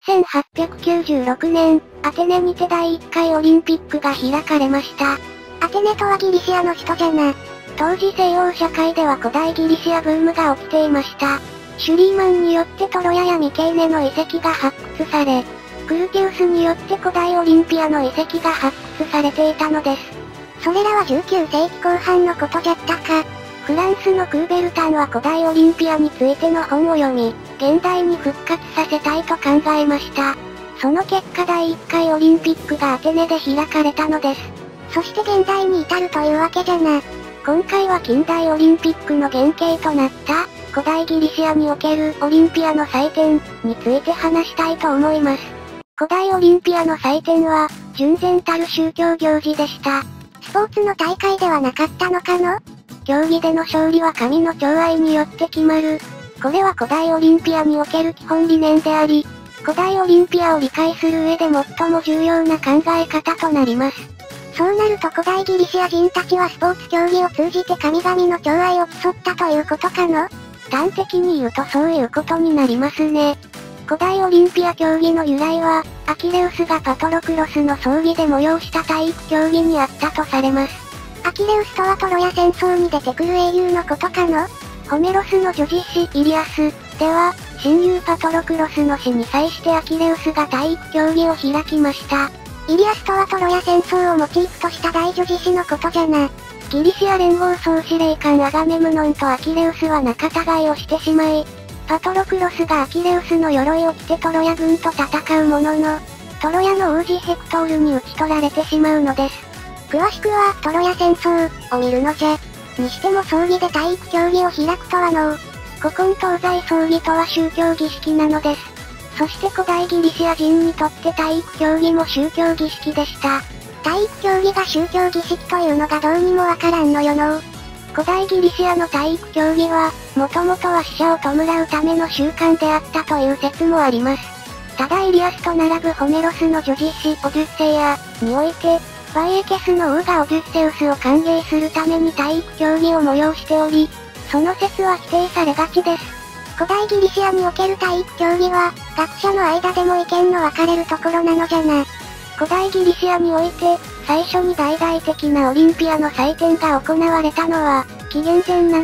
1896年、アテネにて第1回オリンピックが開かれました。 アテネとはギリシアの首都じゃな。 当時西洋社会では古代ギリシアブームが起きていました。シュリーマンによってトロヤやミケーネの遺跡が発掘され、クルティウスによって古代オリンピアの遺跡が発掘されていたのです。 それらは19世紀後半のことじゃったか。 フランスのクーベルタンは古代オリンピアについての本を読み、現代に復活させたいと考えました。その結果第1回オリンピックがアテネで開かれたのです。 そして現代に至るというわけじゃな。 今回は近代オリンピックの原型となった、古代ギリシアにおけるオリンピアの祭典について話したいと思います。古代オリンピアの祭典は、純然たる宗教行事でした。 スポーツの大会ではなかったのかの？ 競技での勝利は神の寵愛によって決まる。これは古代オリンピアにおける基本理念であり、古代オリンピアを理解する上で最も重要な考え方となります。 そうなると古代ギリシア人たちはスポーツ競技を通じて神々の寵愛を競ったということかの？ 端的に言うとそういうことになりますね。古代オリンピア競技の由来は、アキレウスがパトロクロスの葬儀で催した体育競技にあったとされます。 アキレウスとはトロヤ戦争に出てくる英雄のことかの？ ホメロスの女児詩イリアスでは、親友パトロクロスの死に際してアキレウスが体育競技を開きました。 イリアスとはトロヤ戦争をモチーフとした大女児詩のことじゃな。 ギリシア連合総司令官アガメムノンとアキレウスは仲違いをしてしまい、パトロクロスがアキレウスの鎧を着てトロヤ軍と戦うものの、トロヤの王子ヘクトールに討ち取られてしまうのです。 詳しくはトロヤ戦争を見るのじゃ。にしても葬儀で体育競技を開くとはのう。 古今東西葬儀とは宗教儀式なのです。そして古代ギリシア人にとって体育競技も宗教儀式でした。 体育競技が宗教儀式というのがどうにもわからんのよのう。 古代ギリシアの体育競技は、もともとは死者を弔うための習慣であったという説もあります。ただイリアスと並ぶホメロスの女児詩オデュッセイアにおいて、バイエケスの王がオデュッセウスを歓迎するために体育競技を催しており、その説は否定されがちです。 古代ギリシアにおける体育競技は、学者の間でも意見の分かれるところなのじゃな。 古代ギリシアにおいて、最初に大々的なオリンピアの祭典が行われたのは、紀元前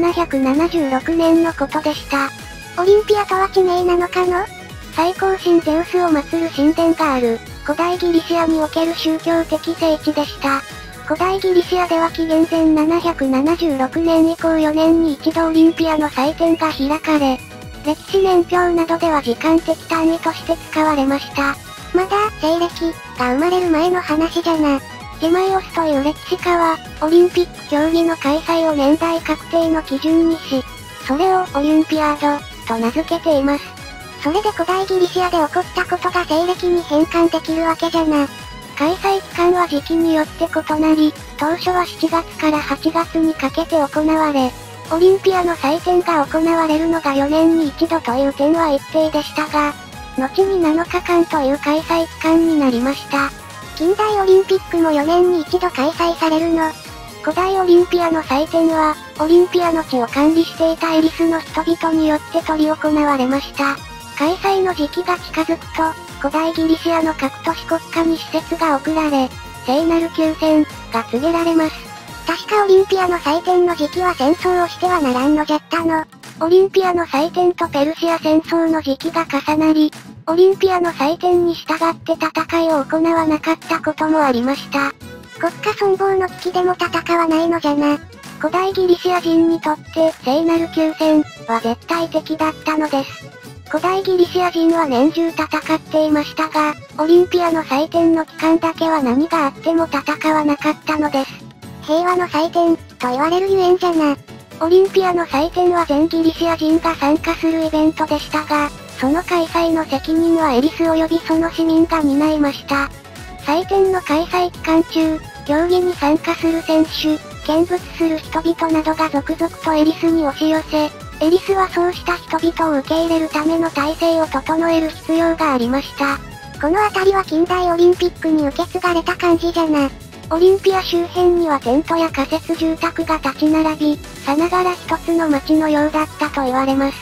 776年のことでした。 オリンピアとは地名なのかの？ 最高神ゼウスを祀る神殿がある、古代ギリシアにおける宗教的聖地でした。古代ギリシアでは紀元前776年以降4年に一度オリンピアの祭典が開かれ、歴史年表などでは時間的単位として使われました。 まだ、西暦が生まれる前の話じゃな。 ティマイオスという歴史家は、オリンピック競技の開催を年代確定の基準にし、それをオリンピアードと名付けています。 それで古代ギリシアで起こったことが西暦に変換できるわけじゃな。 開催期間は時期によって異なり、当初は7月から8月にかけて行われ、オリンピアの祭典が行われるのが4年に一度という点は一定でしたが、後に7日間という開催期間になりました。 近代オリンピックも4年に一度開催されるの。 古代オリンピアの祭典は、オリンピアの地を管理していたエリスの人々によって執り行われました。開催の時期が近づくと、古代ギリシアの各都市国家に施設が贈られ、聖なる休戦が告げられます。 確かオリンピアの祭典の時期は戦争をしてはならんのじゃったの。 オリンピアの祭典とペルシア戦争の時期が重なり、オリンピアの祭典に従って戦いを行わなかったこともありました。 国家存亡の危機でも戦わないのじゃな。 古代ギリシア人にとって聖なる休戦は絶対的だったのです。古代ギリシア人は年中戦っていましたが、オリンピアの祭典の期間だけは何があっても戦わなかったのです。 平和の祭典と言われるゆえんじゃな。 オリンピアの祭典は全ギリシア人が参加するイベントでしたが、その開催の責任はエリス及びその市民が担いました。祭典の開催期間中、競技に参加する選手、見物する人々などが続々とエリスに押し寄せ、エリスはそうした人々を受け入れるための体制を整える必要がありました。 この辺りは近代オリンピックに受け継がれた感じじゃな。 オリンピア周辺にはテントや仮設住宅が立ち並び、さながら一つの街のようだったと言われます。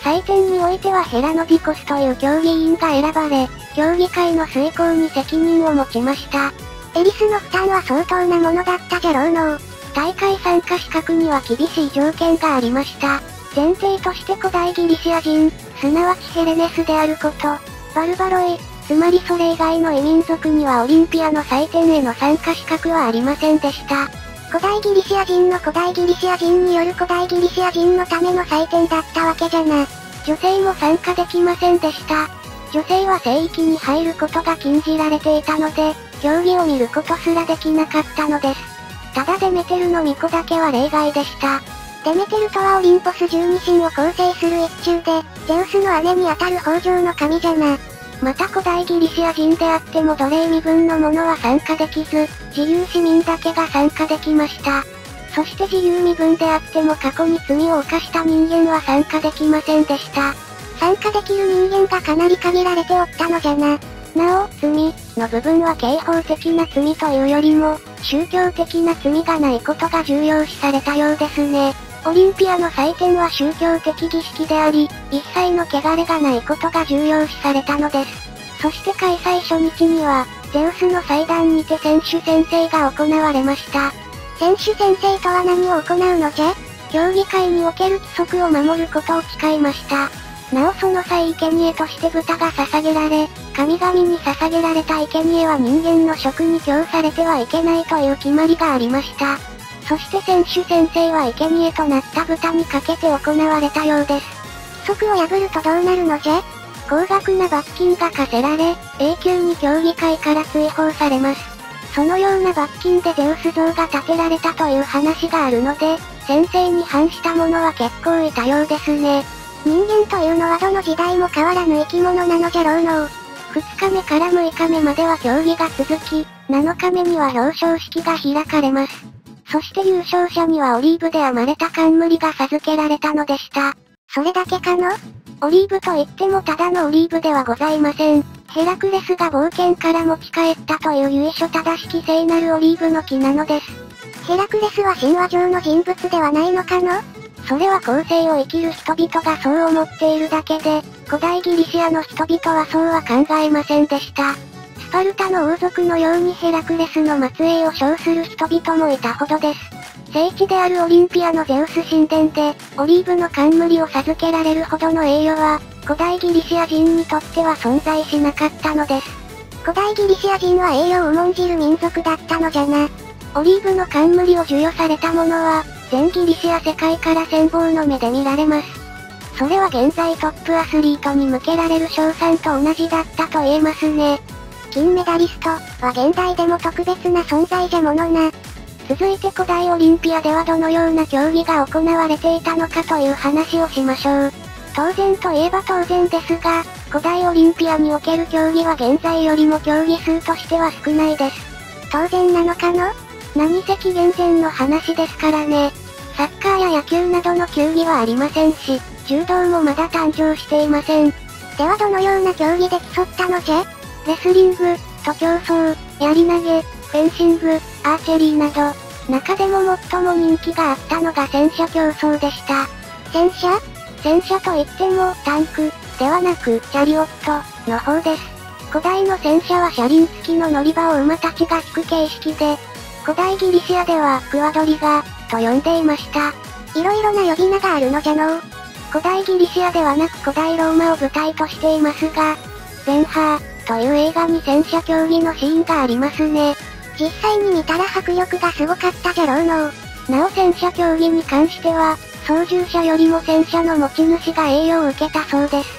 採点においてはヘラノビコスという競技員が選ばれ、競技会の遂行に責任を持ちました。 エリスの負担は相当なものだったじゃろうのう。 大会参加資格には厳しい条件がありました。前提として古代ギリシア人、すなわちヘレネスであること、バルバロイ、つまりそれ以外の異民族にはオリンピアの祭典への参加資格はありませんでした。 古代ギリシア人の古代ギリシア人による古代ギリシア人のための祭典だったわけじゃな。 女性も参加できませんでした。女性は聖域に入ることが禁じられていたので、競技を見ることすらできなかったのです。ただデメテルの巫女だけは例外でした。 デメテルとはオリンポス十二神を構成する一中で、ゼウスの姉にあたる豊穣の神じゃな。 また古代ギリシア人であっても奴隷身分の者は参加できず、自由市民だけが参加できました。そして自由身分であっても過去に罪を犯した人間は参加できませんでした。 参加できる人間がかなり限られておったのじゃな。 なお、罪の部分は刑法的な罪というよりも、宗教的な罪がないことが重要視されたようですね。オリンピアの祭典は宗教的儀式であり、一切の汚れがないことが重要視されたのです。そして開催初日には、ゼウスの祭壇にて選手宣誓が行われました。 選手宣誓とは何を行うのじゃ？ 競技会における規則を守ることを誓いました。なおその際生贄として豚が捧げられ、神々に捧げられた生贄は人間の食に供されてはいけないという決まりがありました。そして選手宣誓は生贄となった豚にかけて行われたようです。 規則を破るとどうなるのじゃ？ 高額な罰金が課せられ、永久に競技会から追放されます。そのような罰金でゼウス像が建てられたという話があるので、宣誓に反した者は結構いたようですね。 人間というのはどの時代も変わらぬ生き物なのじゃろうのう。 2日目から6日目までは競技が続き、7日目には表彰式が開かれます。そして優勝者にはオリーブで編まれた冠が授けられたのでした。 それだけかの？ オリーブといってもただのオリーブではございません。ヘラクレスが冒険から持ち帰ったという由緒正しき聖なるオリーブの木なのです。 ヘラクレスは神話上の人物ではないのかの？ それは後世を生きる人々がそう思っているだけで、古代ギリシアの人々はそうは考えませんでした。スパルタの王族のようにヘラクレスの末裔を称する人々もいたほどです。聖地であるオリンピアのゼウス神殿で、オリーブの冠を授けられるほどの栄誉は、古代ギリシア人にとっては存在しなかったのです。 古代ギリシア人は栄誉を重んじる民族だったのじゃな。 オリーブの冠を授与された者は、全ギリシア世界から羨望の目で見られます。それは現在トップアスリートに向けられる賞賛と同じだったと言えますね。 金メダリストは現代でも特別な存在じゃものな。 続いて古代オリンピアではどのような競技が行われていたのかという話をしましょう。当然といえば当然ですが、古代オリンピアにおける競技は現在よりも競技数としては少ないです。 当然なのかの？ 何せ紀元前の話ですからね。サッカーや野球などの球技はありませんし、柔道もまだ誕生していません。 ではどのような競技で競ったのじゃ？ レスリング、徒競走、槍投げ、フェンシング、アーチェリーなど、中でも最も人気があったのが戦車競争でした。 戦車？ 戦車といってもタンクではなくチャリオットの方です。古代の戦車は車輪付きの乗り場を馬たちが引く形式で、古代ギリシアではクワドリガと呼んでいました。 いろいろな呼び名があるのじゃのう。 古代ギリシアではなく古代ローマを舞台としていますが、ベンハーという映画に戦車競技のシーンがありますね。 実際に見たら迫力がすごかったじゃろうのう。 なお戦車競技に関しては、操縦者よりも戦車の持ち主が栄誉を受けたそうです。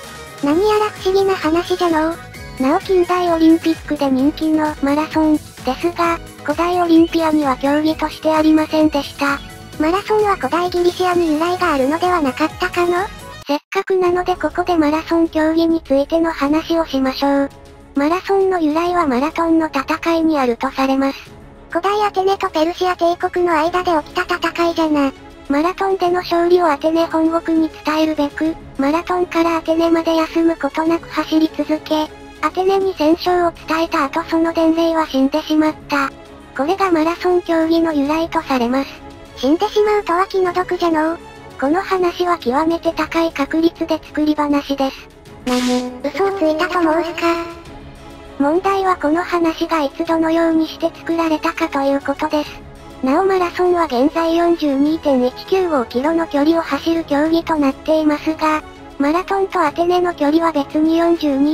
何やら不思議な話じゃのう。 なお近代オリンピックで人気のマラソンですが、古代オリンピアには競技としてありませんでした。 マラソンは古代ギリシアに由来があるのではなかったかの？ せっかくなのでここでマラソン競技についての話をしましょう。マラソンの由来はマラトンの戦いにあるとされます。 古代アテネとペルシア帝国の間で起きた戦いじゃな。 マラトンでの勝利をアテネ本国に伝えるべく、マラトンからアテネまで休むことなく走り続け、アテネに戦勝を伝えた後その伝令は死んでしまった。これがマラソン競技の由来とされます。 死んでしまうとは気の毒じゃのう。 この話は極めて高い確率で作り話です。 嘘をついたと申すか。 問題はこの話がいつどのようにして作られたかということです。なおマラソンは現在 42.195 キロの距離を走る競技となっていますが、マラトンとアテネの距離は別に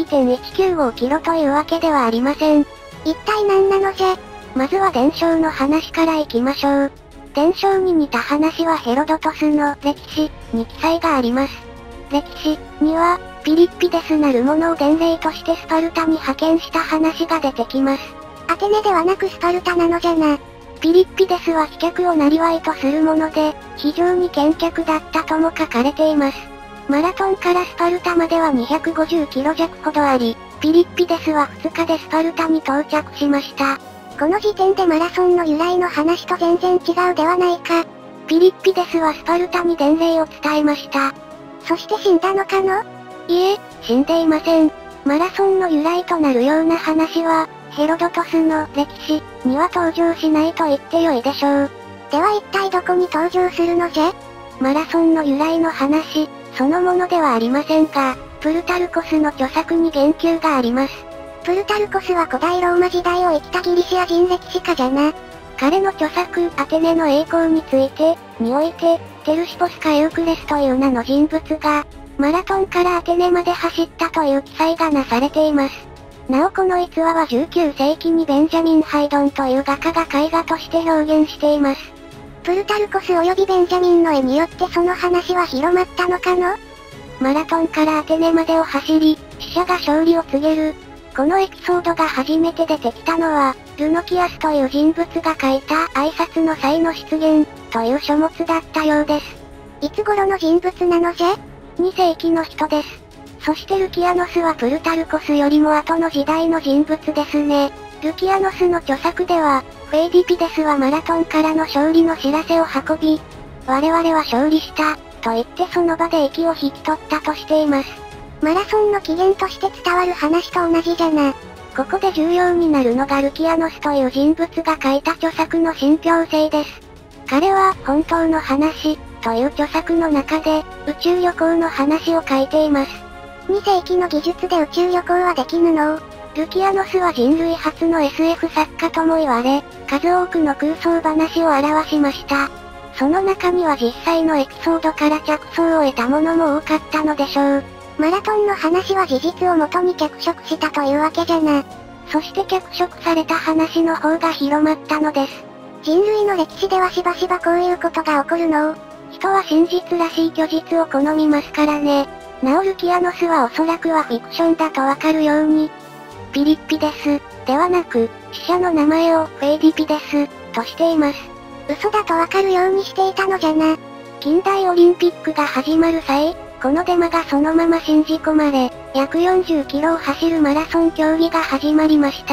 42.195 キロというわけではありません。 一体何なのじゃ。 まずは伝承の話からいきましょう。伝承に似た話はヘロドトスの歴史に記載があります。歴史には、ピリッピデスなる者を伝令としてスパルタに派遣した話が出てきます。 アテネではなくスパルタなのじゃな。 ピリッピデスは飛脚を生業とするもので、非常に健脚だったとも書かれています。マラトンからスパルタまでは250キロ弱ほどあり、ピリッピデスは2日でスパルタに到着しました。 この時点でマラソンの由来の話と全然違うではないか。 ピリッピデスはスパルタに伝令を伝えました。 そして死んだのかの？ いえ、死んでいません。マラソンの由来となるような話は、ヘロドトスの歴史には登場しないと言ってよいでしょう。 では一体どこに登場するのじゃ？ マラソンの由来の話、そのものではありませんが、プルタルコスの著作に言及があります。 プルタルコスは古代ローマ時代を生きたギリシア人歴史家じゃな。 彼の著作、アテネの栄光について、において、テルシポスかエウクレスという名の人物が、マラトンからアテネまで走ったという記載がなされています。なおこの逸話は19世紀にベンジャミン・ハイドンという画家が絵画として表現しています。 プルタルコス及びベンジャミンの絵によってその話は広まったのかの？ マラトンからアテネまでを走り、死者が勝利を告げる。このエピソードが初めて出てきたのは、ルノキアスという人物が書いた挨拶の際の出現という書物だったようです。 いつ頃の人物なのじゃ ？2世紀の人です。そしてルキアノスはプルタルコスよりも後の時代の人物ですね。ルキアノスの著作では、フェイディピデスはマラトンからの勝利の知らせを運び、我々は勝利した、と言ってその場で息を引き取ったとしています。 マラソンの起源として伝わる話と同じじゃな。 ここで重要になるのがルキアノスという人物が書いた著作の信憑性です。彼は、本当の話、という著作の中で、宇宙旅行の話を書いています。 2世紀の技術で宇宙旅行はできぬの？ ルキアノスは人類初の SF 作家とも言われ、数多くの空想話を表しました。その中には実際のエピソードから着想を得たものも多かったのでしょう。 マラトンの話は事実をもとに脚色したというわけじゃな。 そして脚色された話の方が広まったのです。 人類の歴史ではしばしばこういうことが起こるの？ 人は真実らしい虚実を好みますからね。なおルキアノスはおそらくはフィクションだとわかるように、ピリッピデス、ではなく、死者の名前をフェイディピデス、としています。 嘘だとわかるようにしていたのじゃな。 近代オリンピックが始まる際、このデマがそのまま信じ込まれ、約40キロを走るマラソン競技が始まりました。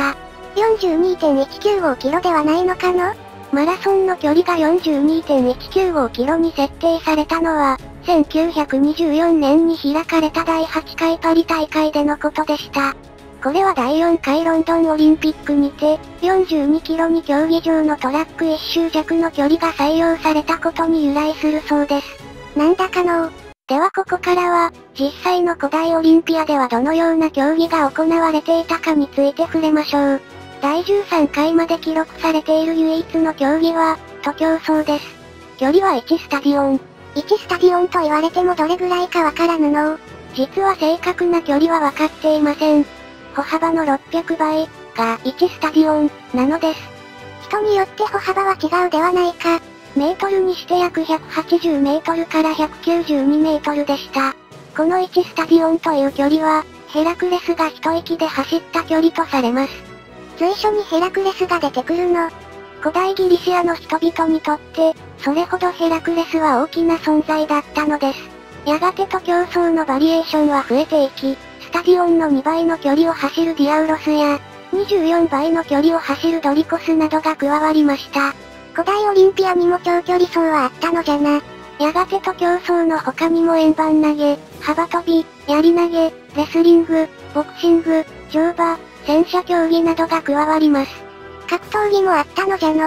42.195 キロではないのかの？ マラソンの距離が 42.195 キロに設定されたのは、1924年に開かれた第8回パリ大会でのことでした。これは第4回ロンドンオリンピックにて、42キロに競技場のトラック1周弱の距離が採用されたことに由来するそうです。 なんだかの？ ではここからは、実際の古代オリンピアではどのような競技が行われていたかについて触れましょう。第13回まで記録されている唯一の競技は、徒競走です。距離は1スタディオン。 1スタディオンと言われてもどれぐらいかわからぬの？ 実は正確な距離はわかっていません。歩幅の600倍が1スタディオンなのです。 人によって歩幅は違うではないか。 メートルにして約180メートルから192メートルでした。この1スタディオンという距離は、ヘラクレスが一息で走った距離とされます。 随所にヘラクレスが出てくるの。 古代ギリシアの人々にとって、それほどヘラクレスは大きな存在だったのです。やがて徒競走のバリエーションは増えていき、スタディオンの2倍の距離を走るディアウロスや、24倍の距離を走るドリコスなどが加わりました。 古代オリンピアにも長距離走はあったのじゃな。 やがて徒競走の他にも円盤投げ、幅跳び、槍投げ、レスリング、ボクシング、乗馬、戦車競技などが加わります。 格闘技もあったのじゃの。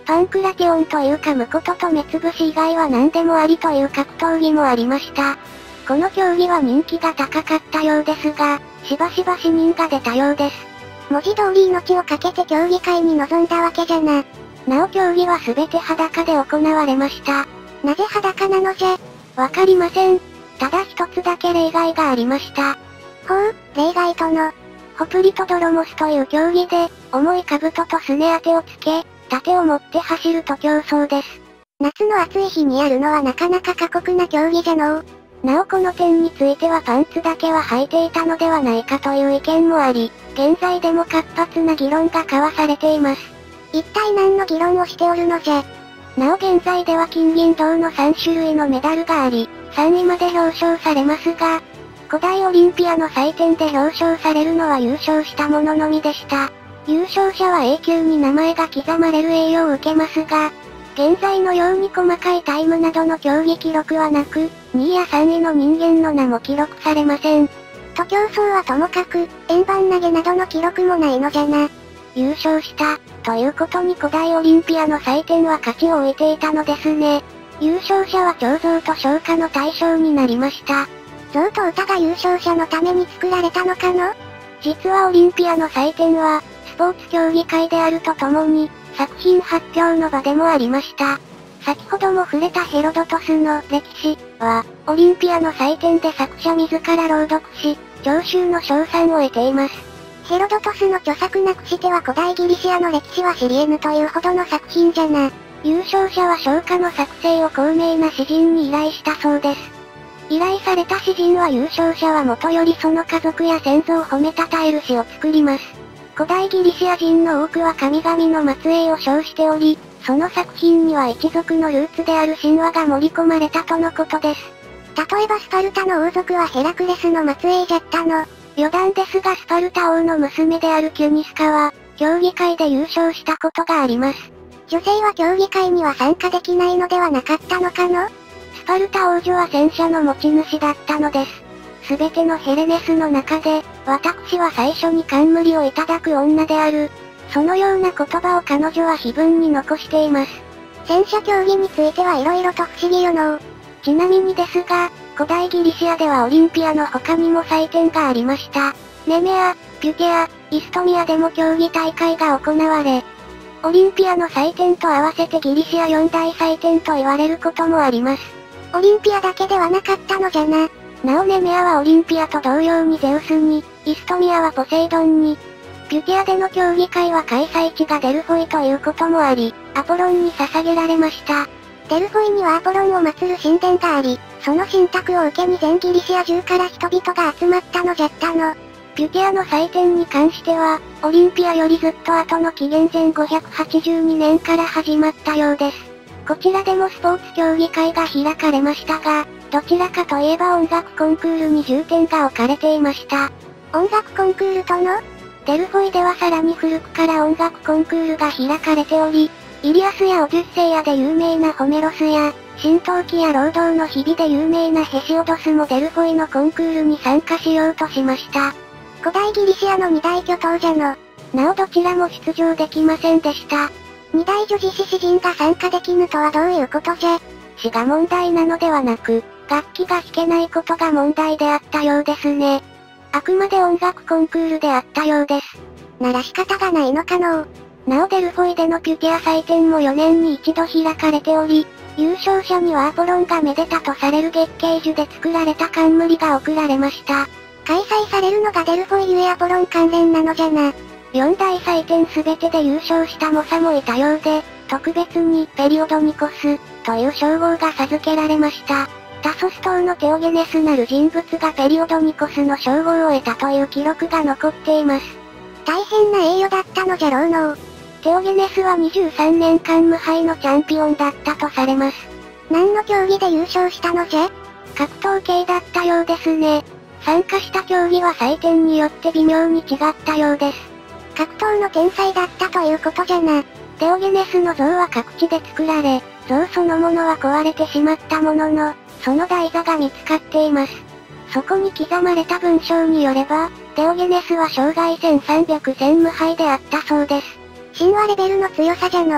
パンクラティオンというか無ことと目つぶし以外は何でもありという格闘技もありました。この競技は人気が高かったようですが、しばしば死人が出たようです。 文字通り命を懸けて競技会に臨んだわけじゃな。 なお競技は全て裸で行われました。 なぜ裸なのじゃ？ わかりません。ただ一つだけ例外がありました。 ほう、例外との。 ホプリトドロモスという競技で、重い兜とすね当てをつけ、盾を持って走ると競争です。 夏の暑い日にやるのはなかなか過酷な競技じゃのう。 なおこの点についてはパンツだけは履いていたのではないかという意見もあり、現在でも活発な議論が交わされています。 一体何の議論をしておるのじゃ。 なお現在では金銀銅の3種類のメダルがあり、3位まで表彰されますが、古代オリンピアの祭典で表彰されるのは優勝した者のみでした。優勝者は永久に名前が刻まれる栄誉を受けますが、現在のように細かいタイムなどの競技記録はなく、2位や3位の人間の名も記録されません。 徒競走はともかく、円盤投げなどの記録もないのじゃな。 優勝した、ということに古代オリンピアの祭典は価値を置いていたのですね。優勝者は彫像と昇華の対象になりました。 像と歌が優勝者のために作られたのかの？ 実はオリンピアの祭典は、スポーツ競技会であるとともに、作品発表の場でもありました。先ほども触れたヘロドトスの歴史は、オリンピアの祭典で作者自ら朗読し、聴衆の称賛を得ています。 ヘロドトスの著作なくしては古代ギリシアの歴史は知り得ぬというほどの作品じゃな。 優勝者は昇華の作成を高名な詩人に依頼したそうです。依頼された詩人は優勝者はもとよりその家族や先祖を褒めたたえる詩を作ります。古代ギリシア人の多くは神々の末裔を称しており、その作品には一族のルーツである神話が盛り込まれたとのことです。 例えばスパルタの王族はヘラクレスの末裔じゃったの。 余談ですがスパルタ王の娘であるキュニスカは、競技会で優勝したことがあります。 女性は競技会には参加できないのではなかったのかの？ スパルタ王女は戦車の持ち主だったのです。すべてのヘレネスの中で、私は最初に冠をいただく女である。そのような言葉を彼女は碑文に残しています。 戦車競技については色々と不思議よのう。 ちなみにですが、古代ギリシアではオリンピアの他にも祭典がありました。ネメア、ピュテア、イストミアでも競技大会が行われ、オリンピアの祭典と合わせてギリシア四大祭典と言われることもあります。 オリンピアだけではなかったのじゃな。 なおネメアはオリンピアと同様にゼウスに、イストミアはポセイドンに、ピュテアでの競技会は開催地がデルフォイということもあり、アポロンに捧げられました。 デルフォイにはアポロンを祀る神殿があり、その神託を受けに全ギリシア中から人々が集まったのじゃったの。 ピュテアの祭典に関しては、オリンピアよりずっと後の紀元前582年から始まったようです。こちらでもスポーツ競技会が開かれましたが、どちらかといえば音楽コンクールに重点が置かれていました。 音楽コンクールとの？ デルフォイではさらに古くから音楽コンクールが開かれており、イリアスやオデュッセイアで有名なホメロスや、新陶器や労働の日々で有名なヘシオドスもデルフォイのコンクールに参加しようとしました。 古代ギリシアの二大巨頭じゃの。 なおどちらも出場できませんでした。 二大女子詩詩人が参加できぬとはどういうことじゃ？ 詩が問題なのではなく、楽器が弾けないことが問題であったようですね。あくまで音楽コンクールであったようです。 なら仕方がないのかのう。 なおデルフォイでのピュテア祭典も4年に一度開かれており、優勝者にはアポロンがめでたとされる月桂樹で作られた冠が贈られました。 開催されるのがデルフォイゆえアポロン関連なのじゃな。 4大祭典すべてで優勝した猛者もいたようで、特別にペリオドニコスという称号が授けられました。タソス島のテオゲネスなる人物がペリオドニコスの称号を得たという記録が残っています。 大変な栄誉だったのじゃろうのう。 テオゲネスは23年間無敗のチャンピオンだったとされます。 何の競技で優勝したのじゃ？ 格闘系だったようですね。参加した競技は祭典によって微妙に違ったようです。 格闘の天才だったということじゃな。 テオゲネスの像は各地で作られ、像そのものは壊れてしまったものの、その台座が見つかっています。そこに刻まれた文章によれば、テオゲネスは生涯1300戦無敗であったそうです。 神話レベルの強さじゃの。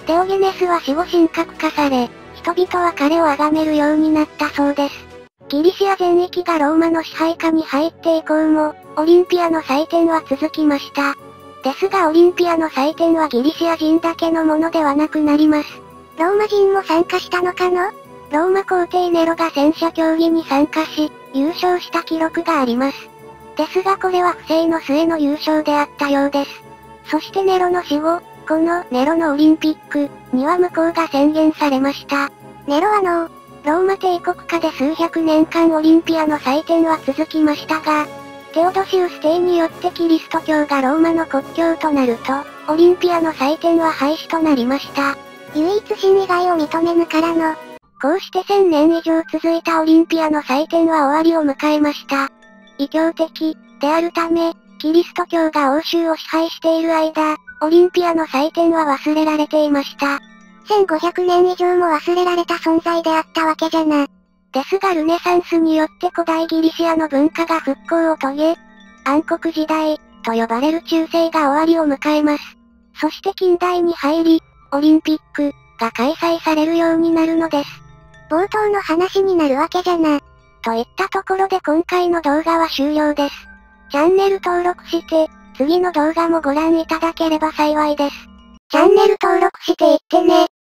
テオゲネスは死後神格化され、人々は彼を崇めるようになったそうです。ギリシア全域がローマの支配下に入って以降も、オリンピアの祭典は続きました。ですがオリンピアの祭典はギリシア人だけのものではなくなります。 ローマ人も参加したのかの？ ローマ皇帝ネロが戦車競技に参加し、優勝した記録があります。ですがこれは不正の末の優勝であったようです。そしてネロの死後、このネロのオリンピックには無効が宣言されました。 ネロはローマ帝国下で数百年間オリンピアの祭典は続きましたが、テオドシウス帝によってキリスト教がローマの国教となると、オリンピアの祭典は廃止となりました。 唯一神以外を認めぬからの。 こうして1000年以上続いたオリンピアの祭典は終わりを迎えました。異教的であるため、キリスト教が欧州を支配している間、オリンピアの祭典は忘れられていました。 1500年以上も忘れられた存在であったわけじゃな。 ですがルネサンスによって古代ギリシアの文化が復興を遂げ、暗黒時代と呼ばれる中世が終わりを迎えます。そして近代に入り、オリンピックが開催されるようになるのです。 冒頭の話になるわけじゃな。 といったところで今回の動画は終了です。チャンネル登録して、次の動画もご覧いただければ幸いです。 チャンネル登録していってね。